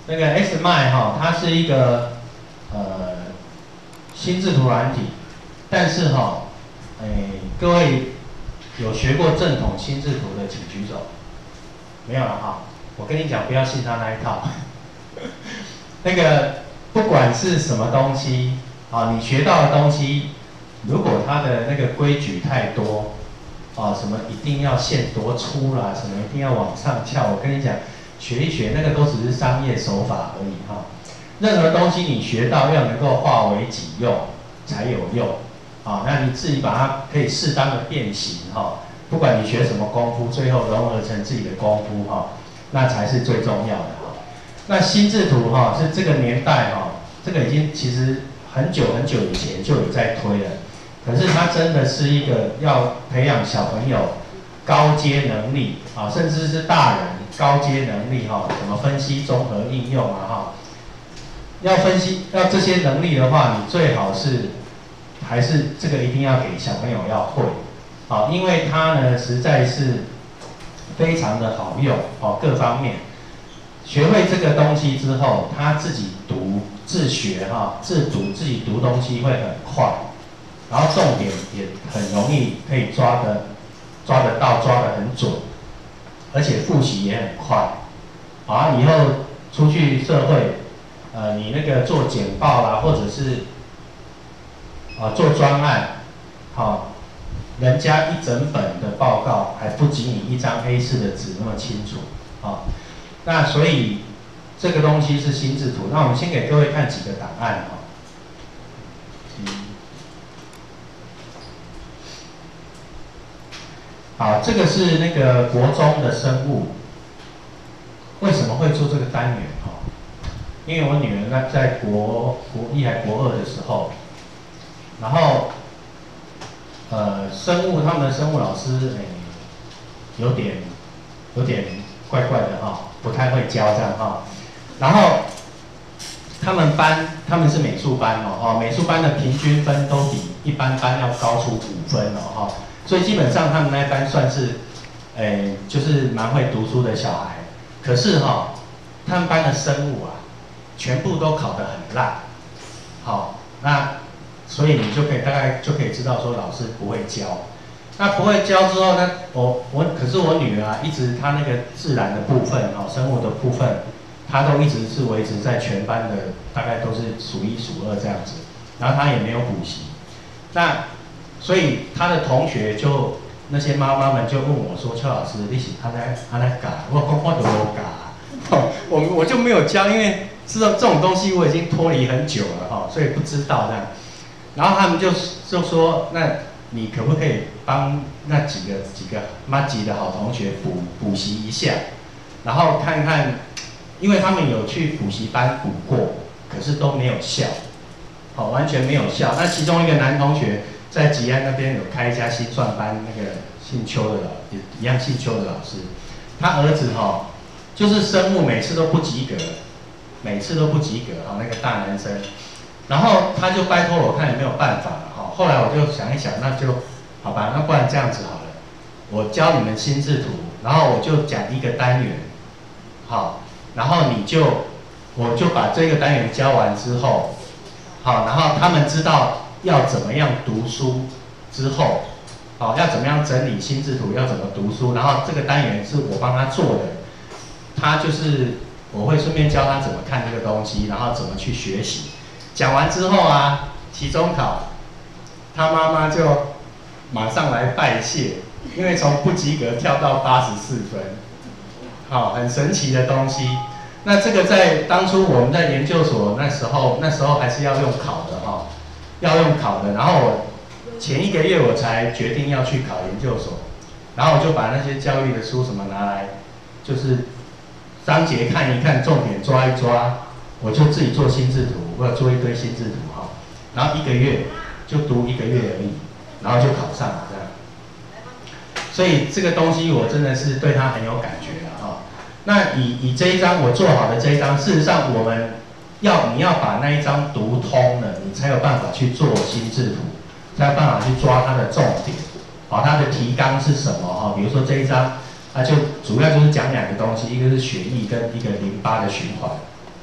那个 XMind 哈，它是一个心智图软体，但是哈，各位有学过正统心智图的请举手，没有了哈。我跟你讲，不要信他那一套。那个不管是什么东西啊，你学到的东西，如果它的那个规矩太多，啊，什么一定要线多粗啦，什么一定要往上翘，我跟你讲，学一学那个都只是商业手法而已哈。任何东西你学到要能够化为己用才有用，啊，那你自己把它可以适当的变形哈，不管你学什么功夫，最后融合成自己的功夫哈，那才是最重要的哈。那心智图哈是这个年代哈，这个已经其实很久很久以前就有在推了，可是它真的是一个要培养小朋友高阶能力啊，甚至是大人高阶能力哈，怎么分析、综合应用啊哈。要分析要这些能力的话，你最好是还是这个一定要给小朋友要会，好，因为它呢实在是非常的好用哦，各方面学会这个东西之后，他自己读自学哈，自读自己读东西会很快，然后重点也很容易可以抓得到，抓得很准，而且复习也很快，好，以后出去社会。你那个做简报啦，或者是做专案，好，人家一整本的报告还不及你一张 A4 的纸那么清楚，好，那所以这个东西是心智图。那我们先给各位看几个档案哈。好，这个是那个国中的生物，为什么会做这个单元哈？因为我女儿呢在国一还国二的时候，然后生物他们的生物老师有点怪怪的哈，不太会教这样哈。然后他们是美术班哦，美术班的平均分都比一般班要高出5分哦哈，所以基本上他们那班算是就是蛮会读书的小孩。可是哈，他们班的生物啊，全部都考得很烂，好，那所以你就可以大概就可以知道说老师不会教。那不会教之后呢，可是我女儿啊，一直她那个自然的部分哦，生物的部分，她都一直是维持在全班的大概都是数1数2这样子，然后她也没有补习。那所以她的同学就那些妈妈们就问我说：“邱老师，你是安那教？”我说：“我都没教。”我就没有教，因为知道这种东西我已经脱离很久了哈，所以不知道这样。然后他们就说，那你可不可以帮那几个妈吉的好同学补习一下，然后看看，因为他们有去补习班补过，可是都没有效，好，完全没有效。那其中一个男同学在吉安那边有开一家心算班，那个姓邱的也一样姓邱的老师，他儿子哈。就是生物每次都不及格，哈，那个大男生，然后他就拜托我看有没有办法了哈。后来我就想一想，那就好吧，那不然这样子好了，我教你们心智图，然后我就讲一个单元，好，然后我就把这个单元教完之后，好，然后他们知道要怎么样读书之后，好，要怎么样整理心智图，要怎么读书，然后这个单元是我帮他做的。他就是我会顺便教他怎么看这个东西，然后怎么去学习。讲完之后啊，期中考，他妈妈就马上来拜谢，因为从不及格跳到84分，好，很神奇的东西。那这个在当初我们在研究所那时候还是要用考的哈，要用考的。然后我前1个月我才决定要去考研究所，然后我就把那些教育的书什么拿来，就是章节看一看，重点抓一抓，我就自己做心智图，我有做一堆心智图哈，然后1个月就读1个月而已，然后就考上了这样。所以这个东西我真的是对它很有感觉了哈。那以这一张我做好的这一张，事实上你要把那一张读通了，你才有办法去做心智图，才有办法去抓它的重点，好，它的提纲是什么哈？比如说这一张。就主要就是讲2个东西，一个是血液跟一个淋巴的循环，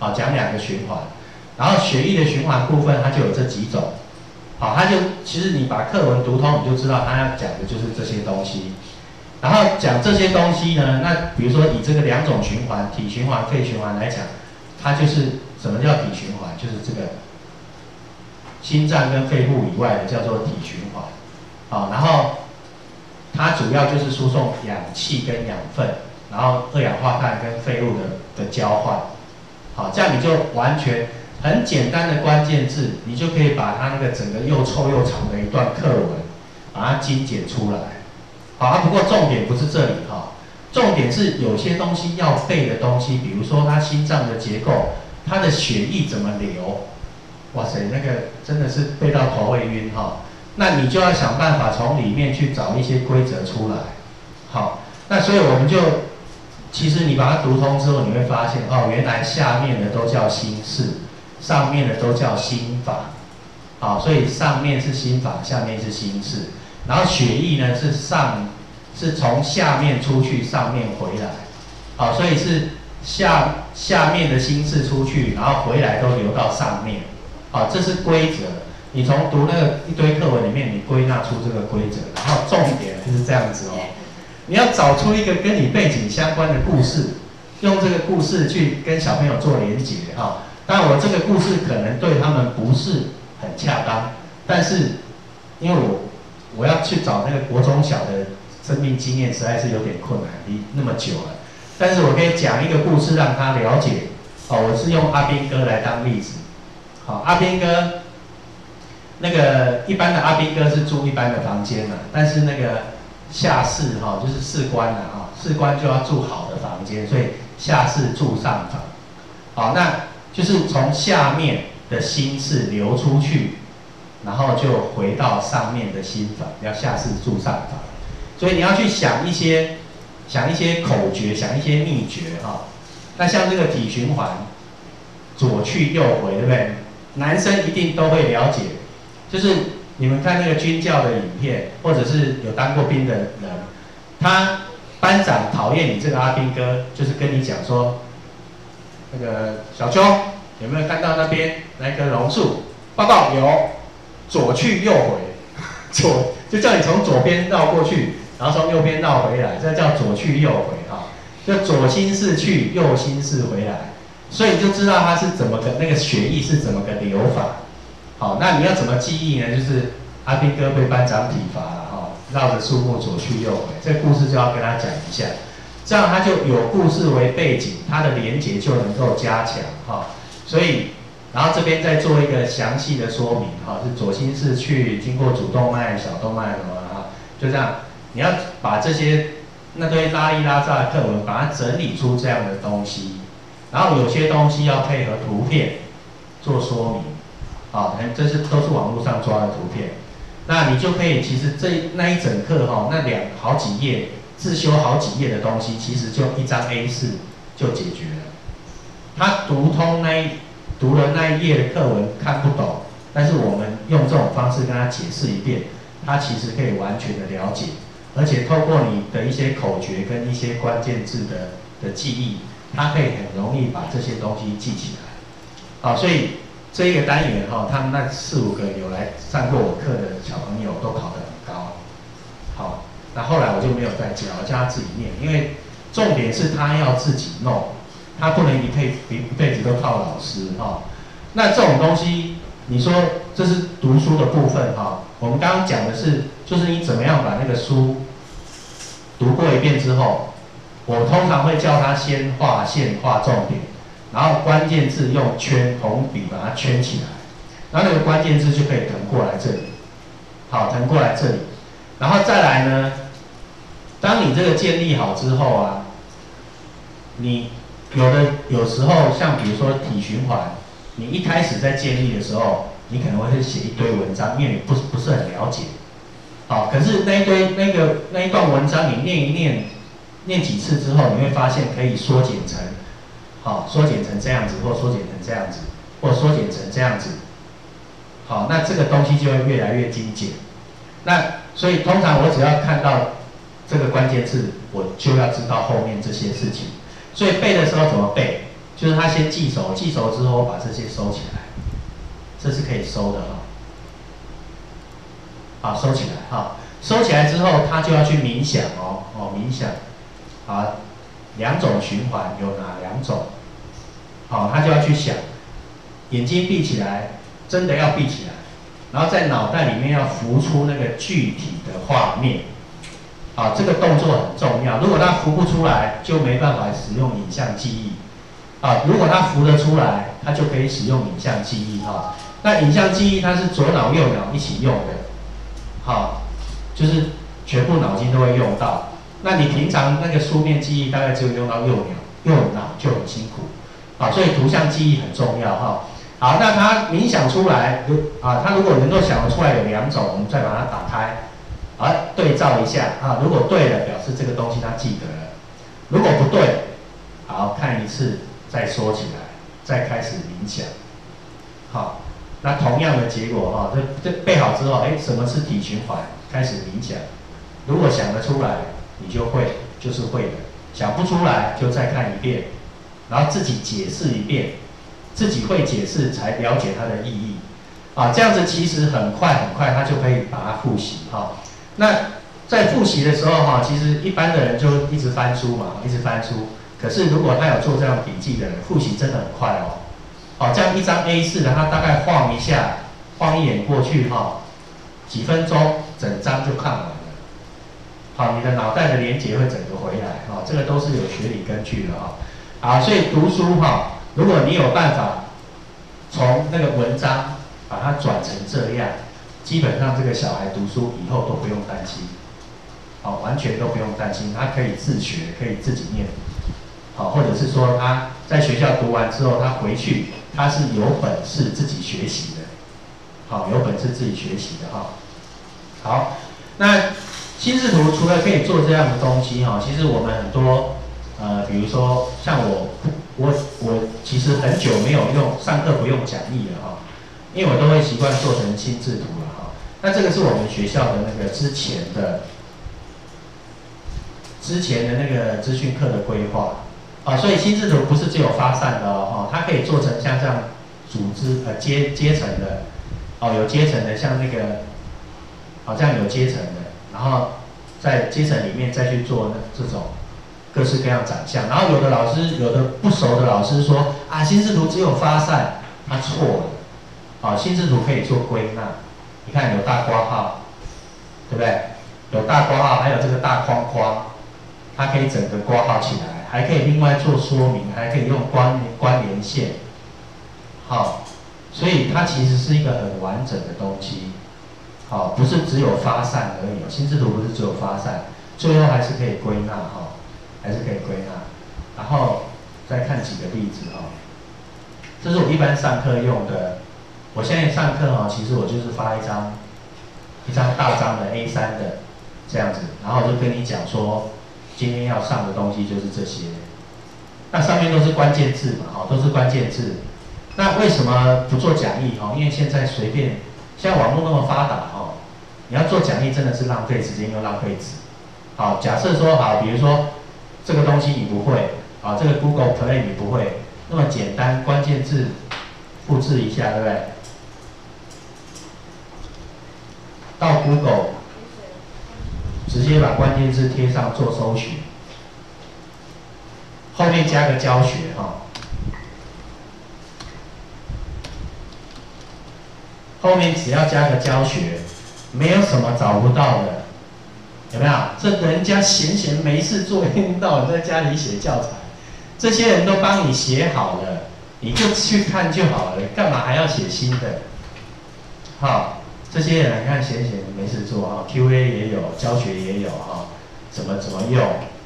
好，讲2个循环，然后血液的循环部分它就有这几种，好，它就其实你把课文读通，你就知道它要讲的就是这些东西。然后讲这些东西呢，那比如说以这个2种循环，体循环、肺循环来讲，它就是什么叫体循环？就是这个心脏跟肺部以外的叫做体循环，好，然后它主要就是输送氧气跟养分，然后二氧化碳跟废物的交换，好，这样你就完全很简单的关键字，你就可以把它那个整个又臭又长的一段课文，把它精简出来。好，不过重点不是这里哈，重点是有些东西要背的东西，比如说它心脏的结构，它的血液怎么流，哇塞，那个真的是背到头会晕哈。那你就要想办法从里面去找一些规则出来。好，那所以我们就，其实你把它读通之后，你会发现哦，原来下面的都叫心事，上面的都叫心法。好，所以上面是心法，下面是心事。然后血液呢是从下面出去，上面回来。好，所以是下面的心事出去，然后回来都流到上面。好，这是规则。你从读那个一堆课文里面，你归纳出这个规则，然后重点就是这样子哦。你要找出一个跟你背景相关的故事，用这个故事去跟小朋友做连结哈。当然，我这个故事可能对他们不是很恰当，但是因为我要去找那个国中小的生命经验，实在是有点困难，离那么久了。但是我可以讲一个故事让他了解。哦，我是用阿兵哥来当例子。好，阿兵哥。那个一般的阿兵哥是住一般的房间嘛，但是那个下士哈，就是士官哈，士官就要住好的房间，所以下士住上房。好，那就是从下面的心事流出去，然后就回到上面的心房，要下士住上房。所以你要去想一些口诀，想一些秘诀哈。那像这个体循环，左去右回，对不对？男生一定都会了解。就是你们看那个军教的影片，或者是有当过兵的人，他班长讨厌你这个阿兵哥，就是跟你讲说，那个小邱有没有看到那边那棵榕树？报告有，左去右回，左就叫你从左边绕过去，然后从右边绕回来，这叫左去右回哈。就左心室去，右心室回来，所以你就知道它是怎么个那个血液是怎么个流法。好，那你要怎么记忆呢？就是阿兵哥被班长体罚了哈，绕着树木左去右回，这个故事就要跟他讲一下，这样他就有故事为背景，他的连结就能够加强哈。所以，然后这边再做一个详细的说明哈，是左心室去经过主动脉、小动脉什么哈，就这样，你要把这些那堆拉里拉杂的课文，把它整理出这样的东西，然后有些东西要配合图片做说明。好，这都是网络上抓的图片，那你就可以，其实那一整课哈，那好几页自修好几页的东西，其实就一张 A4就解决了。他读了那一页的课文看不懂，但是我们用这种方式跟他解释一遍，他其实可以完全的了解，而且透过你的一些口诀跟一些关键字的记忆，他可以很容易把这些东西记起来。好，所以。这一个单元哈，他们那4、5个有来上过我课的小朋友都考得很高。好，那后来我就没有再教，叫他自己念，因为重点是他要自己弄，他不能一辈子都靠老师哈。那这种东西，你说这是读书的部分哈，我们刚刚讲的是，就是你怎么样把那个书读过一遍之后，我通常会叫他先画线、画重点。然后关键字用红笔把它圈起来，然后那个关键字就可以腾过来这里，好，腾过来这里，然后再来呢，当你这个建立好之后啊，你有时候像比如说体循环，你一开始在建立的时候，你可能会写一堆文章，因为你不是很了解，好，可是那一段文章你念一念，念几次之后，你会发现可以缩减成。好，缩减成这样子，或缩减成这样子，或缩减成这样子。好，那这个东西就会越来越精简。那所以通常我只要看到这个关键字，我就要知道后面这些事情。所以背的时候怎么背？ 就是他先记熟，记熟之后把这些收起来，这是可以收的哈。好，收起来哈，收起来之后，他就要去冥想冥想，啊，2种循环有哪2种？好，他就要去想，眼睛闭起来，真的要闭起来，然后在脑袋里面要浮出那个具体的画面。啊，这个动作很重要。如果他浮不出来，就没办法使用影像记忆。啊，如果他浮得出来，他就可以使用影像记忆哈。那影像记忆它是左脑右脑一起用的，好，就是全部脑筋都会用到。那你平常那个书面记忆大概只有用到右脑就很辛苦。啊，所以图像记忆很重要哈。好，那他冥想出来，他如果能够想得出来有2种，我们再把它打开。好，对照一下啊，如果对了，表示这个东西他记得了；如果不对，好，看一次，再收起来，再开始冥想。好，那同样的结果哈，这背好之后，什么是体循环？开始冥想。如果想得出来，你就会，就是会的；想不出来，就再看一遍，然后自己解释一遍，自己会解释才了解它的意义。啊，这样子其实很快，他就可以把它复习哈。那在复习的时候哈，其实一般的人就一直翻书嘛，一直翻书。可是如果他有做这样笔记的人，复习真的很快哦。好，这样一张 A4 的，他大概晃一下，晃一眼过去哈，几分钟整张就看完了。好，你的脑袋的连结会整个回来哈，这个都是有学理根据的哈。好，所以读书哈，如果你有办法从那个文章把它转成这样。基本上这个小孩读书以后都不用担心，好，完全都不用担心，他可以自学，可以自己念，好，或者是说他在学校读完之后，他回去他是有本事自己学习的，好，有本事自己学习的哈。好，那心智图除了可以做这样的东西哈，其实我们很多比如说像我其实很久没有上课不用讲义了哈，因为我都会习惯做成心智图了。那这个是我们学校的那个之前的那个资讯课的规划啊，所以心智图不是只有发散的哦，它可以做成像这样组织阶层的，哦，有阶层的，像那个好像有阶层的，然后在阶层里面再去做这种各式各样长相，然后有的不熟的老师说啊，心智图只有发散，他错了，啊，心智图可以做归纳。你看有大括号，对不对？有大括号，还有这个大框框，它可以整个括号起来，还可以另外做说明，还可以用关联线。好，所以它其实是一个很完整的东西。好，不是只有发散而已。心智图不是只有发散，最后还是可以归纳哈，还是可以归纳。然后再看几个例子哈，这是我一般上课用的。我现在上课其实我就是发一张大张的 A3的这样子，然后我就跟你讲说，今天要上的东西就是这些。那上面都是关键字嘛，都是关键字。那为什么不做讲义？因为现在随便，现在网络那么发达你要做讲义真的是浪费时间又浪费纸。好，假设说好，比如说这个东西你不会，这个 Google Play 你不会，那么简单，关键字复制一下，对不对？到 Google 直接把关键字贴上做搜寻，后面加个教学后面只要加个教学，没有什么找不到的，有没有？这人家闲没事做，一天到晚在家里写教材，这些人都帮你写好了，你就去看就好了，干嘛还要写新的？好。这些人你看闲没事做QA 也有，教学也有怎么用，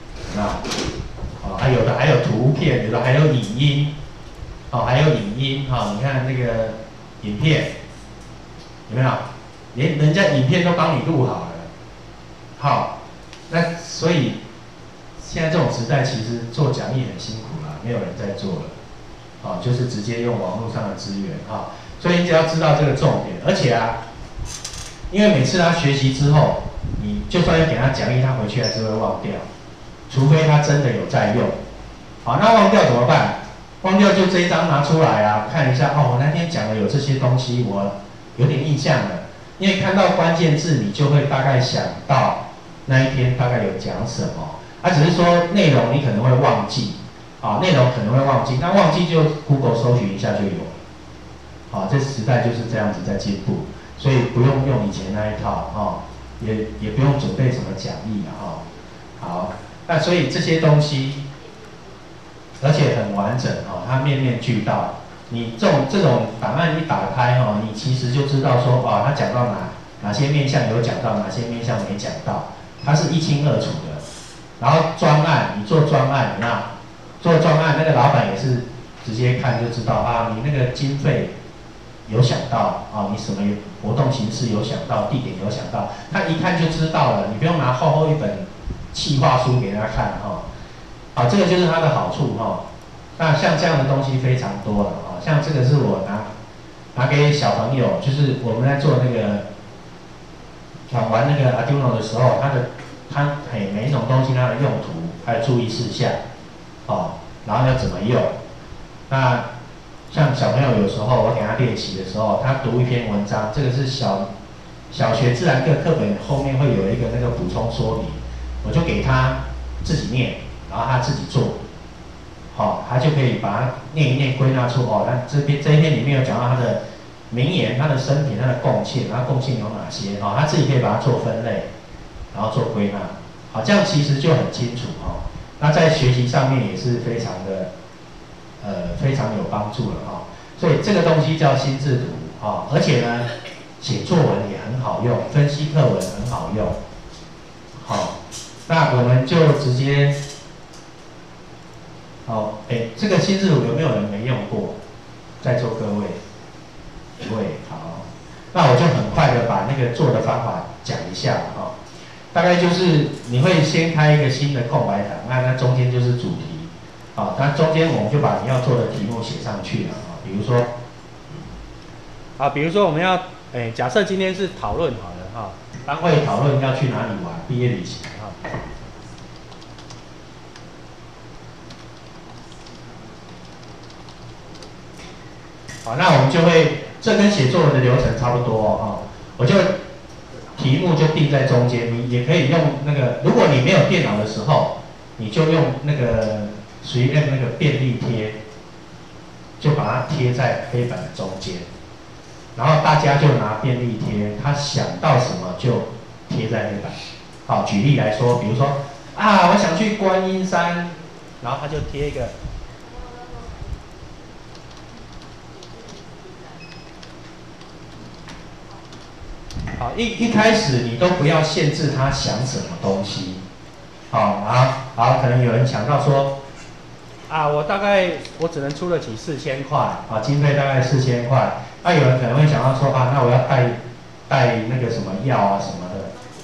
还有图片，有的还有影音，还有影音你看那个影片有没有？连人家影片都帮你录好了，好，那所以现在这种时代其实做讲义很辛苦啦，没有人在做了，就是直接用网络上的资源所以你只要知道这个重点，而且因为每次他学习之后，你就算要给他讲义，他回去还是会忘掉，除非他真的有在用。好，那忘掉怎么办？ 光掉就这一张拿出来啊，看一下哦，我那天讲的有这些东西，我有点印象了。因为看到关键字，你就会大概想到那一天大概有讲什么。只是说内容你可能会忘记，内容可能会忘记，那忘记就 Google 搜寻一下就有。这时代就是这样子在进步，所以不用用以前那一套，也不用准备什么讲义好，那所以这些东西，而且很完整它面面俱到。你这种档案一打开你其实就知道说他讲到哪些面向有讲到，哪些面向没讲到，它是一清二楚的。然后专案，你做专案，做专案那个老板也是直接看就知道你那个经费有想到你什么活动形式有想到，地点有想到，他一看就知道了，你不用拿厚厚一本企划书给他看这个就是它的好处那像这样的东西非常多了像这个是我拿给小朋友，就是我们在做那个玩那个 Arduino 的时候，它每一种东西它的用途还有注意事项然后要怎么用。那像小朋友有时候我给他练习的时候，他读一篇文章，这个是小学自然课本后面会有一个那个补充说明，我就给他自己念，然后他自己做，他就可以把它念一念，归纳出那这一篇里面有讲到他的名言、他的生平、他的贡献，他贡献有哪些他自己可以把它做分类，然后做归纳，这样其实就很清楚那在学习上面也是非常的非常有帮助了所以这个东西叫心智图而且呢，写作文也很好用，分析课文很好用。那我们就直接这个心智图有没有人没用过？在座各位，各位好，那我就很快的把那个做的方法讲一下大概就是你会先开一个新的空白档，那中间就是主题，那中间我们就把你要做的题目写上去了比如说我们要假设今天是讨论好了班会讨论要去哪里玩，毕业旅行那我们就会，这跟写作文的流程差不多我就题目就定在中间，你也可以用那个，如果你没有电脑的时候，你就用那个3M那个便利贴，就把它贴在黑板的中间，然后大家就拿便利贴，他想到什么就贴在黑板。举例来说，比如说我想去观音山，然后他就贴一个。一开始你都不要限制他想什么东西，好，可能有人想到说，我只能出得起4000块，经费大概4000块，有人可能会想到说，那我要带那个什么药什么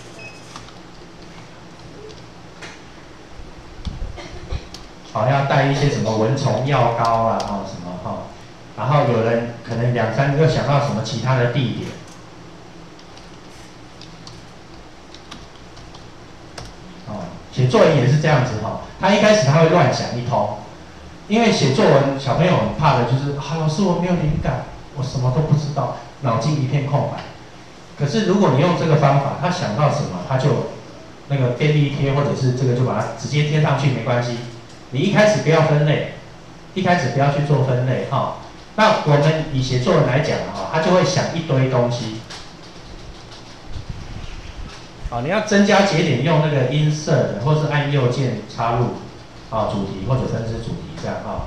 的，要带一些什么蚊虫药膏什么然后有人可能2-3个又想到什么其他的地点。写作文也是这样子他一开始他会乱想一通，因为写作文小朋友很怕的就是老师我没有灵感，我什么都不知道，脑筋一片空白。可是如果你用这个方法，他想到什么他就那个便利贴或者是这个就把它直接贴上去没关系。你一开始不要分类，一开始不要去做分类那我们以写作文来讲他就会想一堆东西。你要增加节点，用那个 insert 或是按右键插入主题或者分支主题这样好，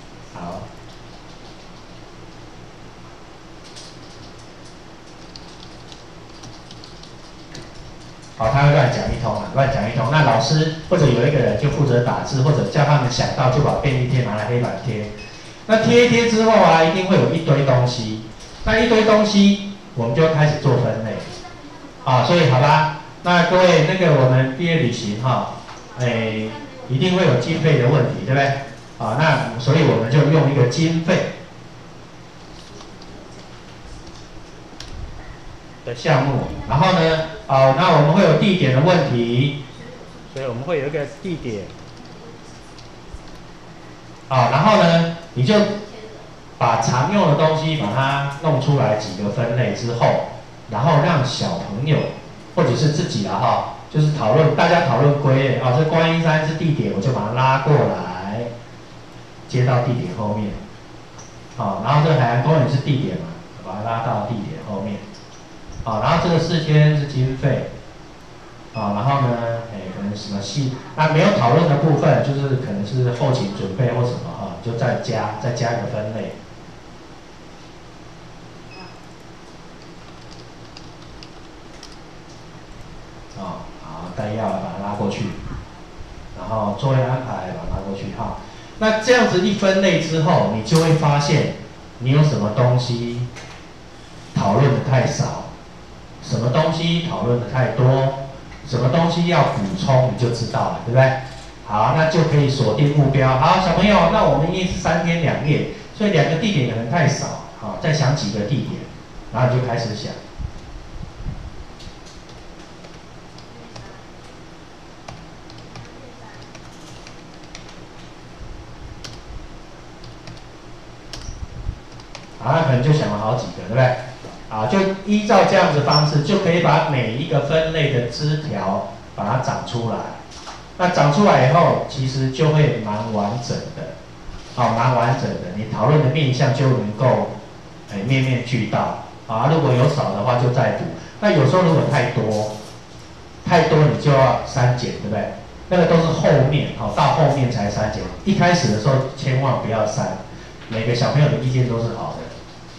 他会乱讲一通，那老师或者有一个人就负责打字，或者叫他们想到就把便利贴拿来黑板贴。那贴一贴之后一定会有一堆东西，那一堆东西我们就开始做分类所以好吧。那各位，那个我们毕业旅行一定会有经费的问题，对不对？那所以我们就用一个经费的项目，然后呢，那我们会有地点的问题，所以我们会有一个地点，然后呢， 你就把常用的东西把它弄出来几个分类之后，然后让小朋友或者是自己啊哈，就是讨论，大家讨论归类啊，这观音山是地点，我就把它拉过来，接到地点后面，啊，然后这海洋公园是地点嘛，把它拉到地点后面，啊，然后这个4000是经费，啊，然后呢，可能什么细，那没有讨论的部分，就是可能是后勤准备或什么哈，就再加一个分类。好，带药把它拉过去，然后作业安排把它拉过去哈。那这样子一分类之后，你就会发现你有什么东西讨论的太少，什么东西讨论的太多，什么东西要补充，你就知道了，对不对？好，那就可以锁定目标。好，小朋友，那我们因为是3天2夜，所以2个地点可能太少，好，再想几个地点，然后你就开始想。可能就想了好几个，对不对？就依照这样子的方式，就可以把每一个分类的枝条把它长出来。那长出来以后，其实就会蛮完整的，蛮完整的。你讨论的面向就能够，面面俱到。如果有少的话就再补。那有时候如果太多你就要删减，对不对？那个都是后面，到后面才删减。一开始的时候千万不要删，每个小朋友的意见都是好的。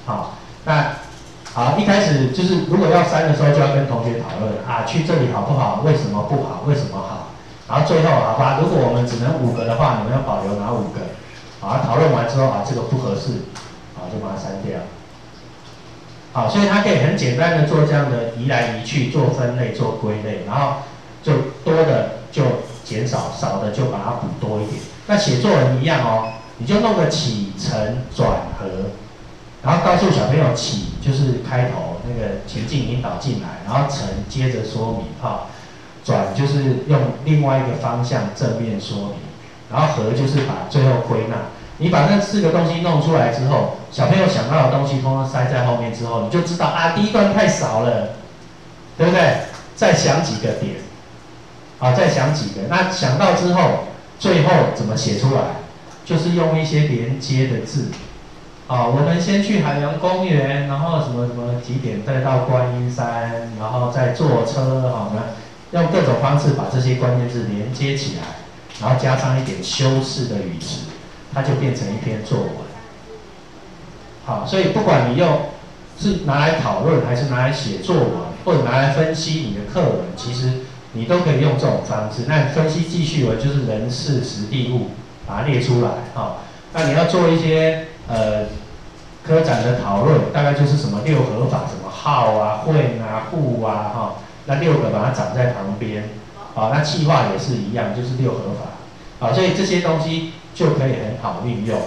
好，一开始就是如果要删的时候，就要跟同学讨论去这里好不好？为什么不好？为什么好？然后最后好吧，如果我们只能5个的话，你们要保留哪5个？讨论完之后这个不合适，就把它删掉。所以它可以很简单的做这样的移来移去，做分类，做归类，然后就多的就减少，少的就把它补多一点。那写作文一样你就弄个起承转合。然后告诉小朋友起就是开头那个情境引导进来，然后承接着说明转就是用另外一个方向正面说明，然后合就是把最后归纳。你把那4个东西弄出来之后，小朋友想到的东西通通塞在后面之后，你就知道第一段太少了，对不对？再想几个点，再想几个。那想到之后，最后怎么写出来？就是用一些连接的字。我们先去海洋公园，然后什么什么几点再到观音山，然后再坐车，用各种方式把这些关键字连接起来，然后加上一点修饰的语词，它就变成一篇作文。所以不管你是拿来讨论，还是拿来写作文，或者拿来分析你的课文，其实你都可以用这种方式。那分析记叙文就是人事时地物，把它列出来那你要做一些科展的讨论，大概就是什么6合法，什么号会户那6个把它长在旁边，那企划也是一样，就是6合法，所以这些东西就可以很好运用，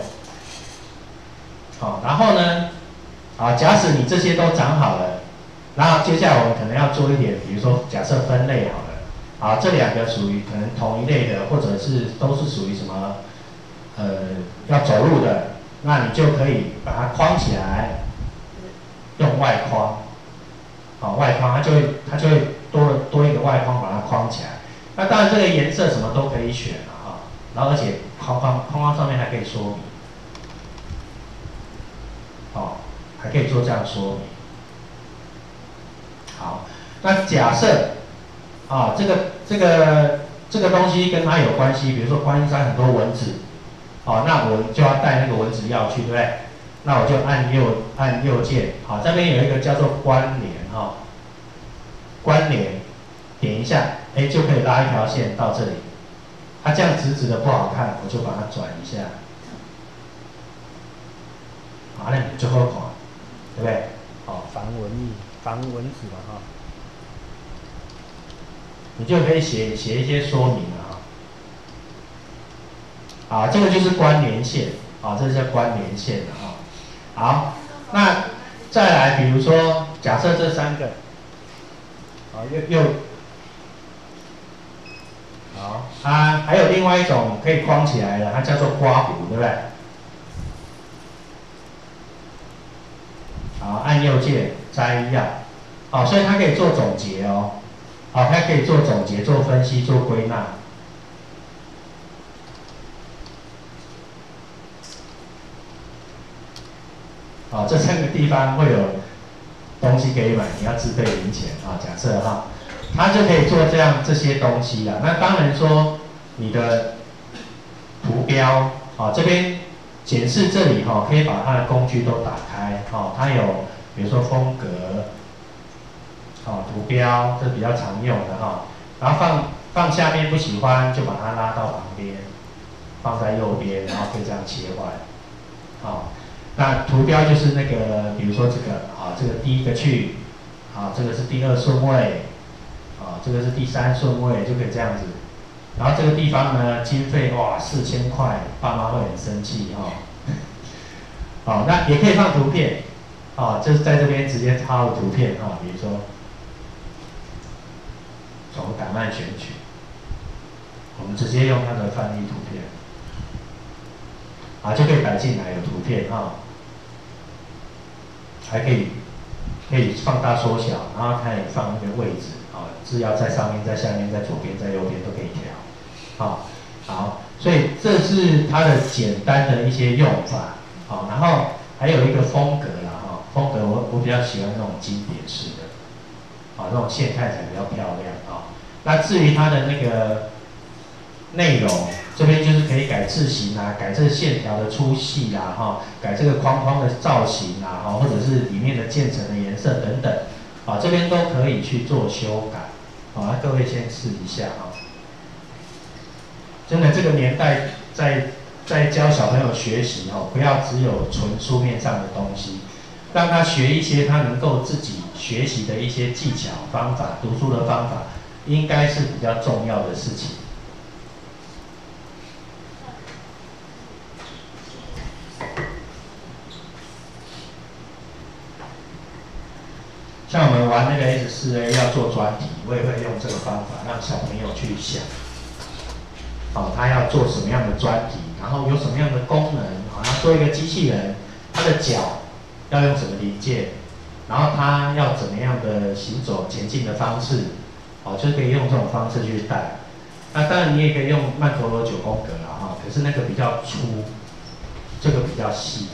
然后呢，假使你这些都长好了，然后接下来我们可能要做一点，比如说假设分类好了，这2个属于可能同一类的，或者是都是属于什么要走路的。那你就可以把它框起来，用外框，外框它就会多一个外框把它框起来。那当然这个颜色什么都可以选然后而且框框上面还可以说明，还可以做这样说明。好，那假设这个东西跟它有关系，比如说观音山很多蚊子。那我就要带那个蚊子药去，对不对？那我就按右键，这边有一个叫做关联关联，点一下，就可以拉一条线到这里。它这样直直的不好看，我就把它转一下。那你最后看，对不对？防蚊子嘛你就可以写一些说明了这个就是关联线，这叫关联线的好，那再来，比如说，假设这3个，还有另外一种可以框起来的，它叫做刮胡，对不对？ 好，按右键摘要，好，所以它可以做总结哦，好，它可以做总结、做分析、做归纳。好，这3个地方会有东西可以买，你要自备零钱啊。假设哈，它就可以做这些东西啦。那当然说你的图标，啊，这边检视这里哈，可以把它的工具都打开，哦，它有比如说风格，哦，图标这比较常用的哈，然后放下面不喜欢就把它拉到旁边，放在右边，然后可以这样切换，好。那图标就是那个，比如说这个啊，这个第1个去，啊，这个是第2顺位，啊，这个是第3顺位，就可以这样子。然后这个地方呢，经费哇4000块，爸妈会很生气哈。好，那也可以放图片，啊，就是在这边直接插图片啊，比如说从档案选取，我们直接用它的范例图片，啊，就可以摆进来有图片哈。还可以放大缩小，然后它也放那个位置，啊，字要在上面、在下面、在左边、在右边都可以调，好，所以这是它的简单的一些用法，好，然后还有一个风格啦，哈，风格我比较喜欢那种经典式的，啊，那种线看起来比较漂亮，啊，那至于它的那个内容。这边就是可以改字型啊，改这个线条的粗细啦，哈，改这个框框的造型啊，哈，或者是里面的渐层的颜色等等，啊，这边都可以去做修改，啊，各位先试一下哈。真的这个年代在教小朋友学习哦，不要只有纯书面上的东西，让他学一些他能够自己学习的一些技巧方法，读书的方法，应该是比较重要的事情。像我们玩那个 S4A 要做专题，我也会用这个方法让小朋友去想，哦，他要做什么样的专题，然后有什么样的功能，好，要做一个机器人，它的脚要用什么零件，然后它要怎么样的行走前进的方式，哦，就可以用这种方式去带。那当然你也可以用曼陀罗9宫格啦，哈，可是那个比较粗，这个比较细。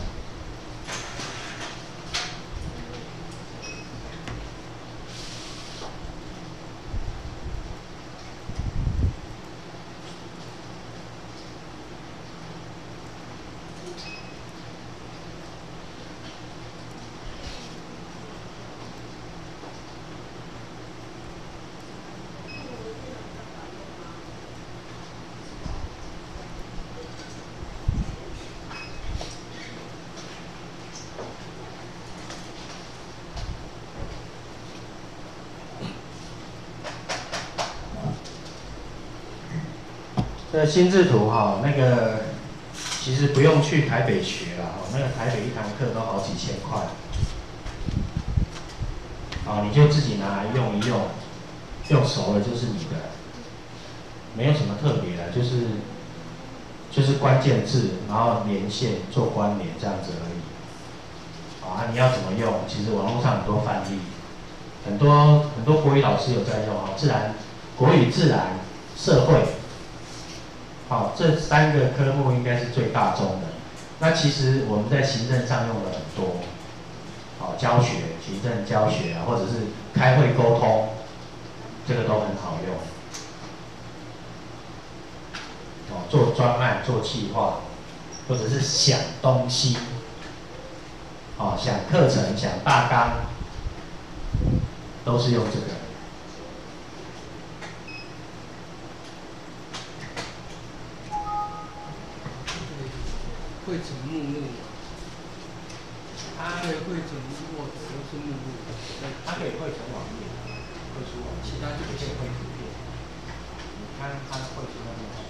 这心智图哈，那个其实不用去台北学啦，那个台北1堂课都好几千块，啊，你就自己拿来用一用，用熟了就是你的，没有什么特别的，就是关键字，然后连线做关联这样子而已。啊，你要怎么用？其实网络上很多范例，很多国语老师有在用啊，国语、自然、社会。好，这3个科目应该是最大宗的。那其实我们在行政上用的很多，好，教学、行政教学啊，或者是开会沟通，这个都很好用。哦，做专案、做企划，或者是想东西，哦，想课程、想大纲，都是用这个。 汇成目录嘛，它可以汇成Word都是目录， 它可以汇成网页，汇出网页， 其他就不行。 汇图片。你看它汇出那个。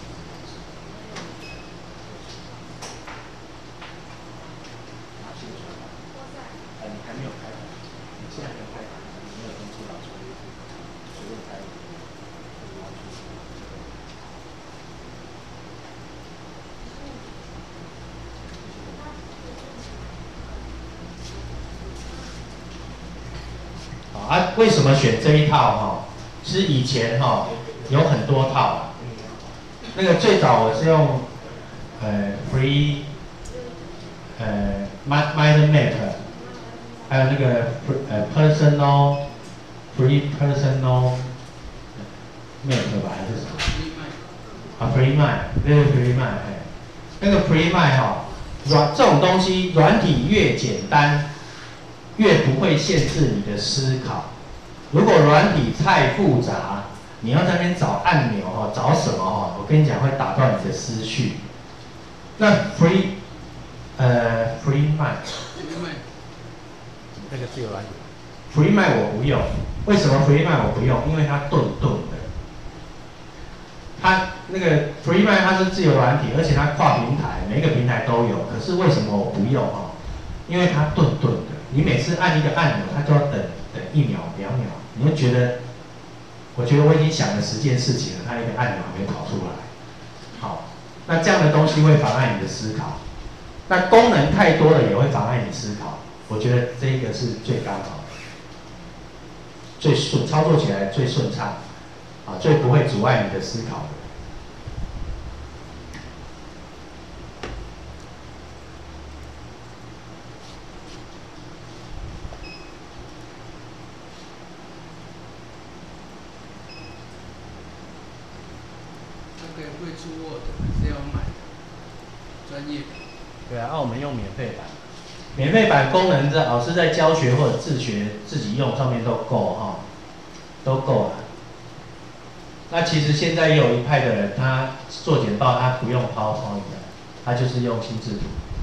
拿去出来。你还没有开盘，你现在没有开盘，你没有跟出导出，随便开。 那为什么选这一套哈？其实以前哈有很多套，那个最早我是用free mind map， 还有那个personal free personal map 吧还是什么？啊 free mind， 对 free mind， 那个 free mind 哈，这种东西软体越简单，越不会限制你的思考。如果软体太复杂，你要在那边找按钮哦，找什么哦？我跟你讲会打断你的思绪。那 free mind， 那个自由软体 free mind 我不用，为什么 free mind 我不用？因为它顿顿的。它那个 free mind 它是自由软体，而且它跨平台，每一个平台都有。可是为什么我不用哦？因为它顿顿的，你每次按一个按钮，它就要等1秒2秒，你会觉得，我觉得我已经想了10件事情了，它一个按钮还没跑出来。好，那这样的东西会妨碍你的思考。那功能太多了也会妨碍你思考。我觉得这个是最刚好的，最顺，操作起来最顺畅，啊，最不会阻碍你的思考的。 会出Word还是要买专业？ 对啊，我们用免费版，免费版功能在老师在教学或者自学自己用上面都够哈，都够了。那其实现在也有一派的人，他做简报他不用 PowerPoint 的，他就是用心智图。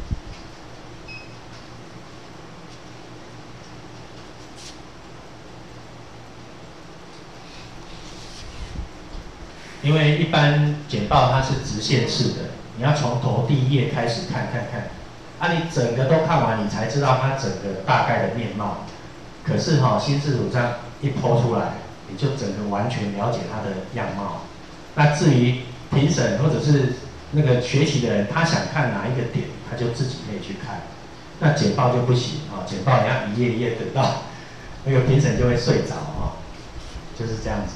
因为一般简报它是直线式的，你要从头第一页开始看，啊，你整个都看完，你才知道它整个大概的面貌。可是哈，心智图这样一抛出来，你就整个完全了解它的样貌。那至于评审或者是那个学习的人，他想看哪一个点，他就自己可以去看。那简报就不行啊，简报你要一页一页等到那个评审就会睡着啊，就是这样子。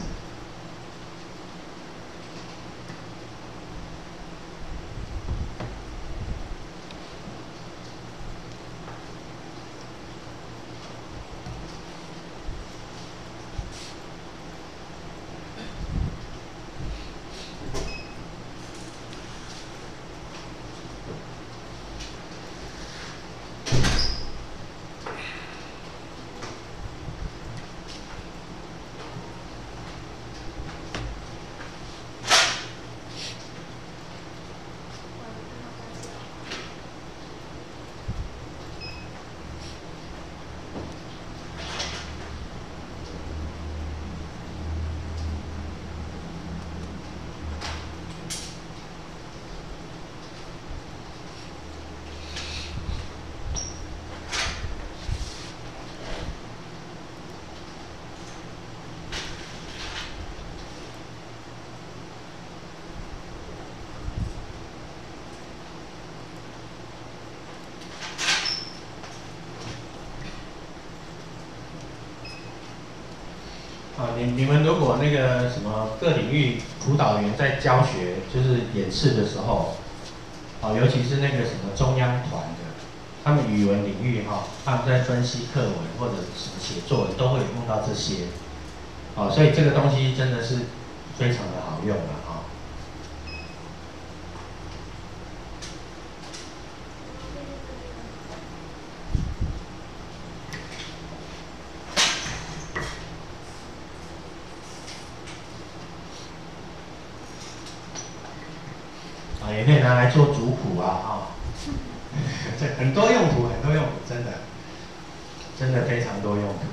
你们如果那个什么各领域辅导员在教学，就是演示的时候，尤其是那个什么中央团的，他们语文领域他们在分析课文或者什么写作文都会用到这些，所以这个东西真的是非常的好用了也可以拿来做族谱这很多用途，真的非常多用途。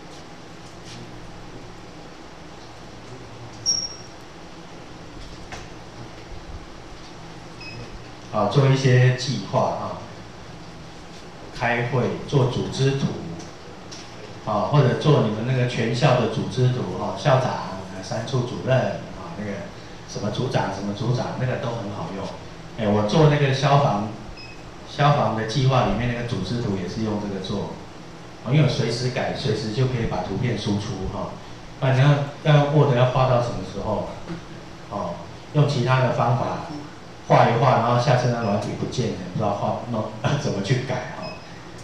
做一些计划开会做组织图或者做你们那个全校的组织图校长、3处主任那个什么组长那个都很好用。我做那个消防的计划里面那个组织图也是用这个做。 因为我随时改，随时就可以把图片输出哈。不然你要用 Word 要画到什么时候？哦，用其他的方法画一画，然后下次那软体不见了，不知道怎么去改哈。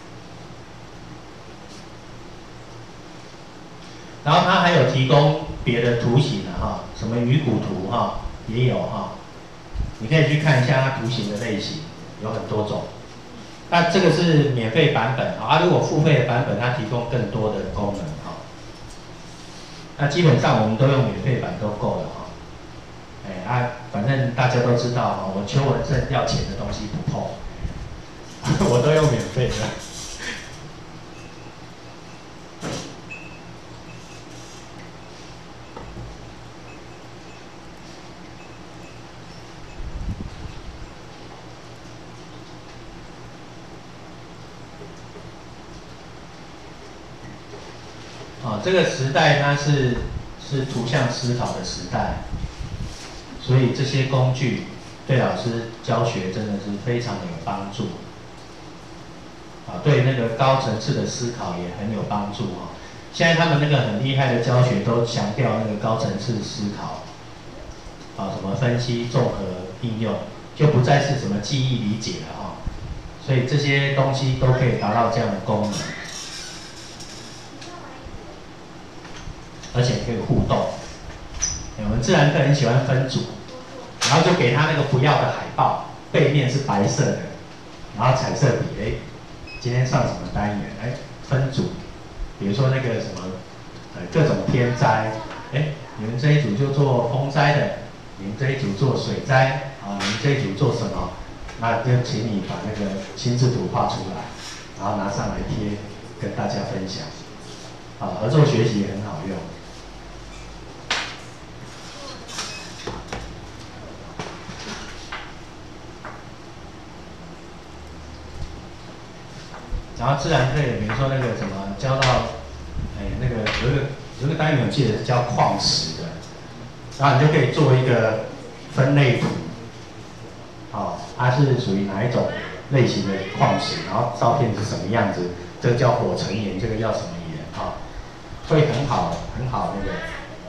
然后它还有提供别的图形的哈，什么鱼骨图哈也有哈，你可以去看一下它图形的类型，有很多种。那这个是免费版本啊，如果付费的版本，它提供更多的功能哈。那基本上我们都用免费版都够了哈。反正大家都知道哈，我求文正要钱的东西不碰，我都用免费的。这个时代它是图像思考的时代，所以这些工具对老师教学真的是非常有帮助。对那个高层次的思考也很有帮助哈。现在他们那个很厉害的教学都强调那个高层次思考，什么分析、综合、应用，就不再是什么记忆理解了哈。所以这些东西都可以达到这样的功能。而且可以互动。我们自然课很喜欢分组，然后就给他那个不要的海报，背面是白色的，然后彩色笔，今天上什么单元？分组，比如说那个什么，各种天灾，你们这一组就做风灾的，你们这一组做水灾，你们这一组做什么？那就请你把那个心智图画出来，然后拿上来贴，跟大家分享。合作学习也很好用。然后自然课比如说那个什么教到，那个有一个单元我记得是教矿石的，然后你就可以做一个分类图，它是属于哪一种类型的矿石，然后照片是什么样子，这个叫火成岩，这个叫什么岩会很好那个。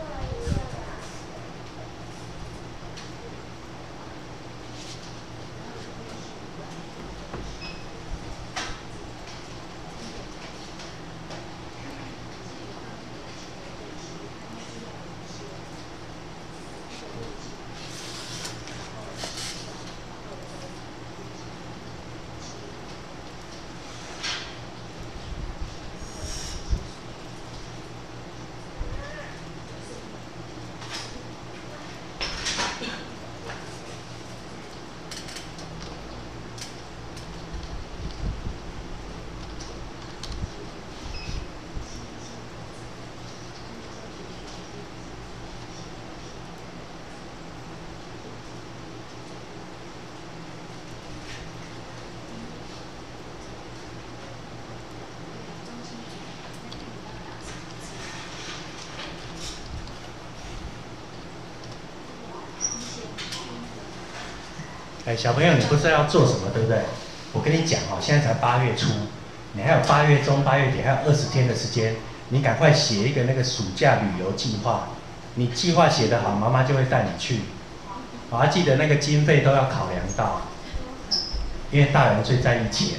小朋友，你不知道要做什么，对不对？我跟你讲现在才8月初，你还有8月中、8月底，还有20天的时间，你赶快写一个那个暑假旅游计划。你计划写得好，妈妈就会带你去。记得那个经费都要考量到，因为大人最在意钱。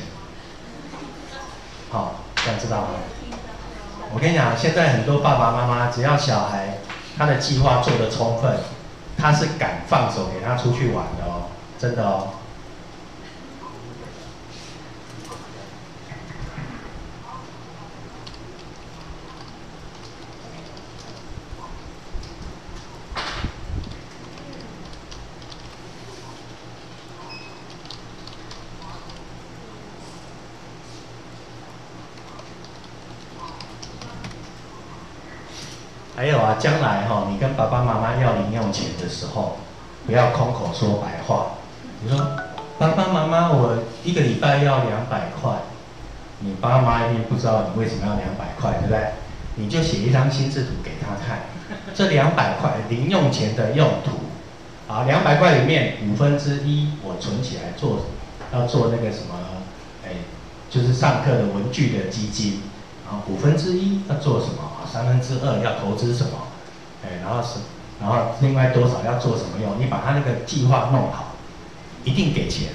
这样知道吗？我跟你讲，现在很多爸爸妈妈，只要小孩他的计划做得充分，他是敢放手给他出去玩的真的还有将来你跟爸爸妈妈要零用钱的时候，不要空口说白话。你说爸爸妈妈，我1个礼拜要200块，你爸妈一定不知道你为什么要200块，对不对？你就写一张心智图给他看，这200块零用钱的用途。200块里面1/5我存起来要做那个什么，就是上课的文具的基金， 啊1/5要做什么啊2/3要投资什么，然后另外多少要做什么用，你把他那个计划弄好，一定给钱。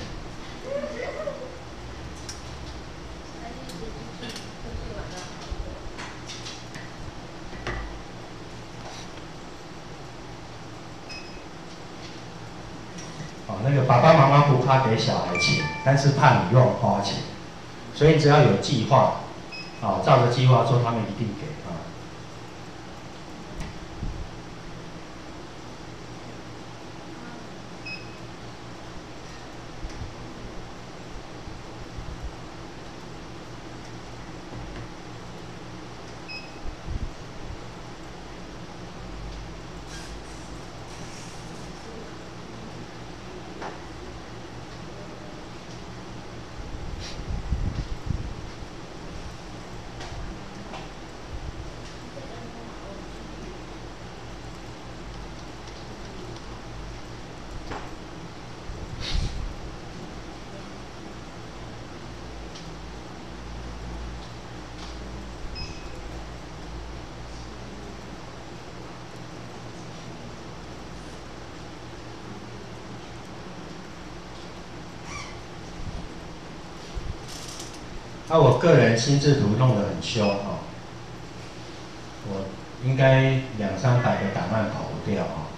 那个爸爸妈妈不怕给小孩钱，但是怕你乱花钱，所以只要有计划，照着计划做，他们一定给啊。我个人心智图弄得很凶哦，我应该200-300个档案跑不掉哦。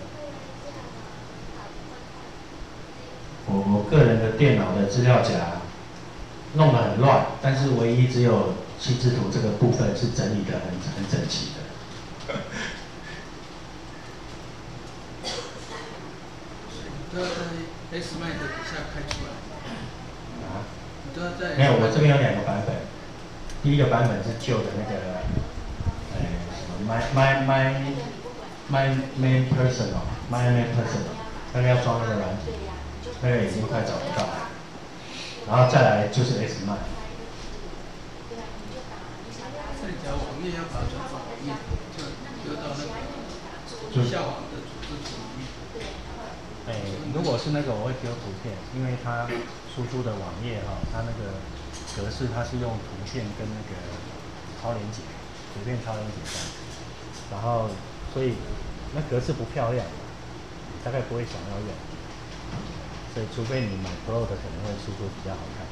我个人的电脑的资料夹弄得很乱，但是唯一只有心智图这个部分是整理得很整齐的。 都要在 S-Mac 底下开出来。 没有，我这边有2个版本。第一个版本是旧的那个，My Main Personal，那个要装那个软体，那个已经快找不到了。然后再来就是 S-Mac。 再讲网页要把它转成网页，就到那个下网的组织里面。 如果是那个我会丢图片，因为它输出的网页它那个格式它是用图片跟那个超连结，图片超连结这样，然后所以那格式不漂亮，大概不会想要用，所以除非你买 Pro 的可能会输出比较好看。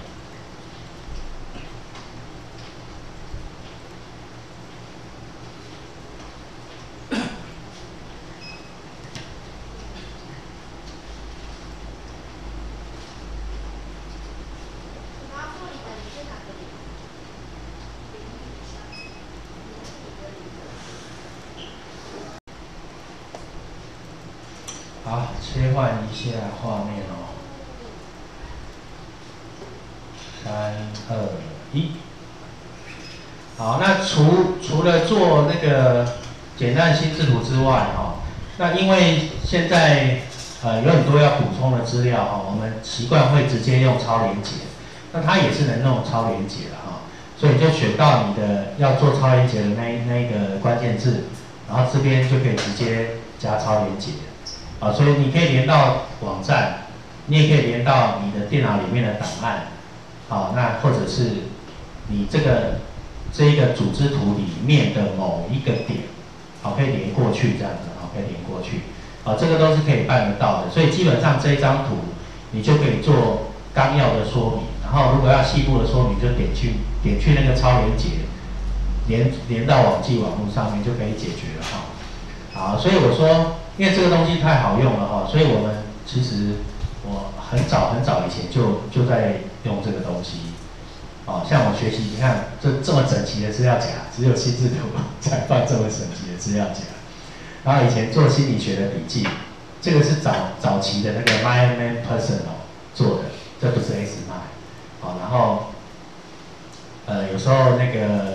好，切换一下画面哦。3、2、1。好，那除了做那个简单心智图之外，那因为现在有很多要补充的资料我们习惯会直接用超连结，那它也是能弄超连结的所以就选到你的要做超连结的那个关键字，然后这边就可以直接加超连结。所以你可以连到网站，你也可以连到你的电脑里面的档案，那或者是你这一个组织图里面的某一个点，可以连过去这样子，可以连过去，这个都是可以办得到的。所以基本上这一张图你就可以做纲要的说明，然后如果要细部的说明，就点去那个超连结，连到网际网络上面就可以解决了好，所以我说，因为这个东西太好用了所以我们其实我很早以前就在用这个东西。像我学习，你看这么整齐的资料夹，只有心智图才放这么整齐的资料夹。然后以前做心理学的笔记，这个是早期的那个 My Main Personal 做的，这不是 S-Mac。然后有时候那个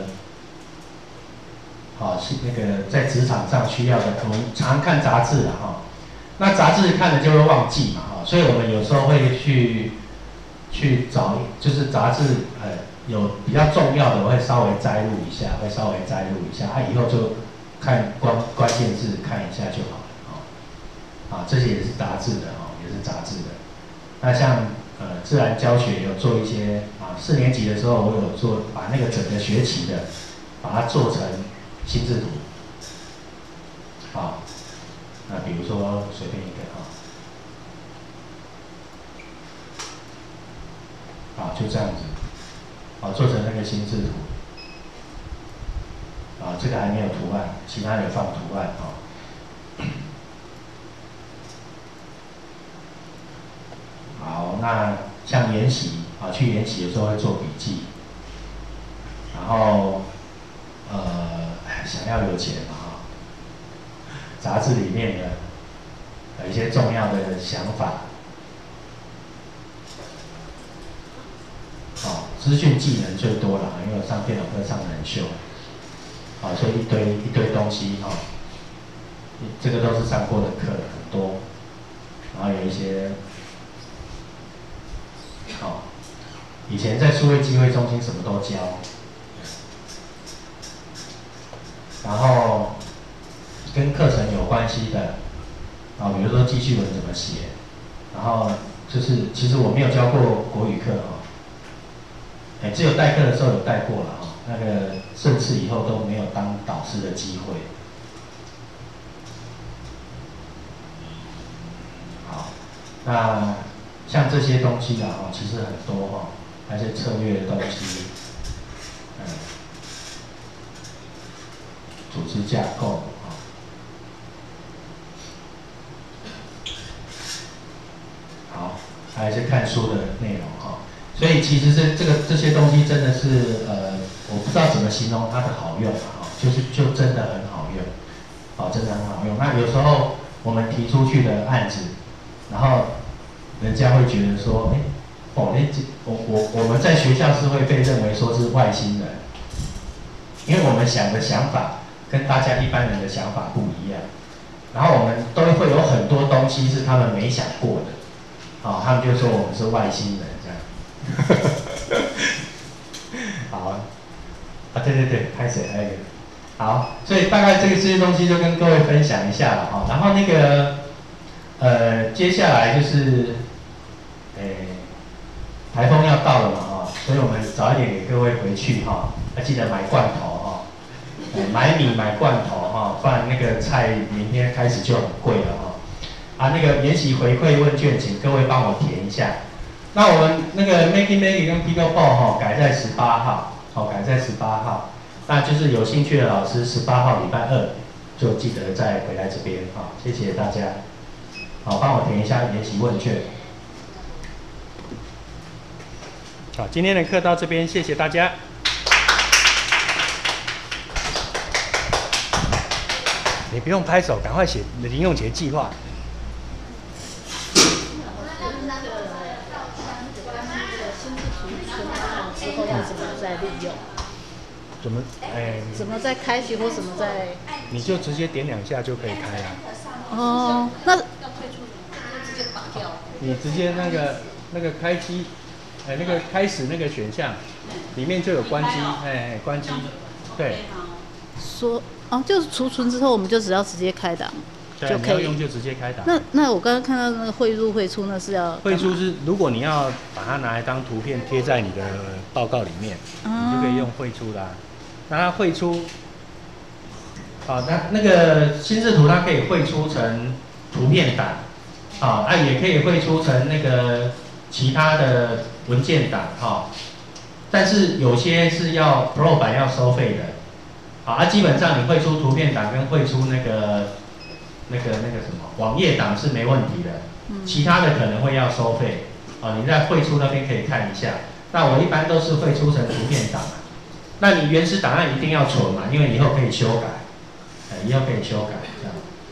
那个在职场上需要的，我们常看杂志那杂志看了就会忘记嘛所以我们有时候会去找，就是杂志有比较重要的，我会稍微摘录一下，以后就看关键字看一下就好了这些也是杂志的也是杂志的。那像自然教学有做一些 4年级的时候我有做，把那个整个学期的，把它做成心智图。好，那比如说随便一个好，就这样子，好，做成那个心智图。这个还没有图案，其他有放图案好，那像研习去研习的时候会做笔记，然后想要有钱嘛杂志里面的一些重要的想法，资讯技能最多了因为我上电脑课上得很秀，所以一堆东西这个都是上过的课很多，然后有一些以前在数位机会中心什么都教，然后跟课程有关系的比如说记叙文怎么写，然后就是其实我没有教过国语课只有代课的时候有带过了那个甚至以后都没有当导师的机会。好，那像这些东西其实很多那些策略的东西，组织架构好，还有一些看书的内容所以其实这些东西真的是我不知道怎么形容它的好用就真的很好用，真的很好用。那有时候我们提出去的案子，然后人家会觉得说，我们在学校是会被认为说是外星人，因为我们想的想法跟大家一般人的想法不一样，然后我们都会有很多东西是他们没想过的，他们就说我们是外星人这样。好，对，开始还有一个，好，所以大概这些东西就跟各位分享一下了然后那个接下来就是台风要到了嘛所以我们早一点给各位回去要记得买罐头买米买罐头不然那个菜明天开始就很贵了那个研习回馈问卷，请各位帮我填一下。那我们那个 Maggie 跟 Pickleball 改在18号，改在18号。那就是有兴趣的老师，18号礼拜二就记得再回来这边谢谢大家。帮我填一下研习问卷。好，今天的课到这边，谢谢大家。你不用拍手，赶快写零用钱计划。 怎么再利用？ 怎么再开启或怎么再？ 你就直接点2下就可以开了。 那要退出就直接绑掉。 你直接那个开机，那个开始那个选项，里面就有关机，关机，对。 就是储存之后，我们就只要直接开档。 对，你要用就直接开档。 那我刚刚看到那个汇入汇出，那是要汇出是如果你要把它拿来当图片贴在你的报告里面，你就可以用汇出啦。那它汇出，那个心智图它可以汇出成图片档，也可以汇出成那个其他的文件档但是有些是要 Pro 版要收费的，基本上你汇出图片档跟汇出那个什么网页档是没问题的，其他的可能会要收费，你在汇出那边可以看一下。那我一般都是汇出成图片档，那你原始档案一定要存嘛，因为以后可以修改，以后可以修改这样。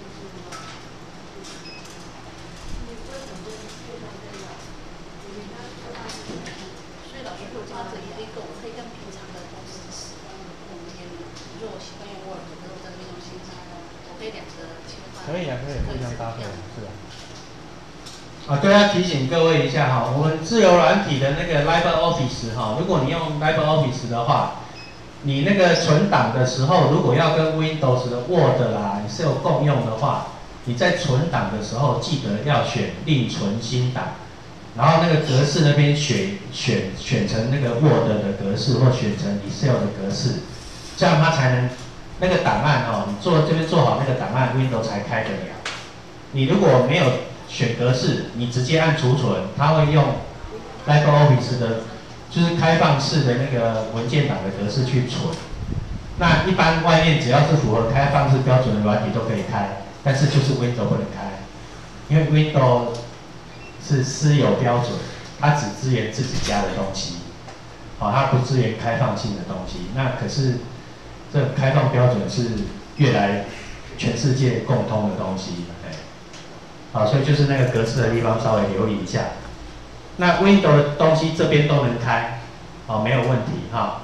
所以老师，如果这个一个我可以用平常的公司使用的空间，比如说我习惯用 Word，可是我在那边用新沙我可以2个切换。 可以可以互相搭配，是对，要提醒各位一下我们自由软体的那个 LibreOffice 如果你用 LibreOffice 的话，你那个存档的时候，如果要跟 Windows 的 Word 啦，你是有共用的话，你在存档的时候记得要选另存新档， 然后那个格式那边选成那个 Word 的格式，或选成 Excel 的格式，这样它才能那个档案哦，你这边做好那个档案 ，Windows 才开得了。你如果没有选格式，你直接按储存，它会用 LibreOffice 的，就是开放式的那个文件档的格式去存。那一般外面只要是符合开放式标准的软体都可以开，但是就是 Windows 不能开，因为 Windows 是私有标准，它只支援自己家的东西，好，它不支援开放性的东西。那可是这开放标准是越来全世界共通的东西，好，所以就是那个格式的地方稍微留意一下。那 Windows 的东西这边都能开，好，没有问题哈。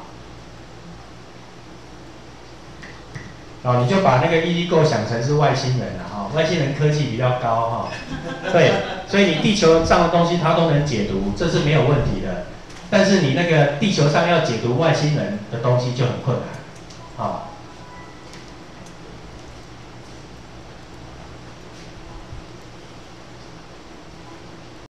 哦，你就把那个 EasyGo 想成是外星人了哈，外星人科技比较高哈，对，所以你地球上的东西它都能解读，这是没有问题的。但是你那个地球上要解读外星人的东西就很困难，啊。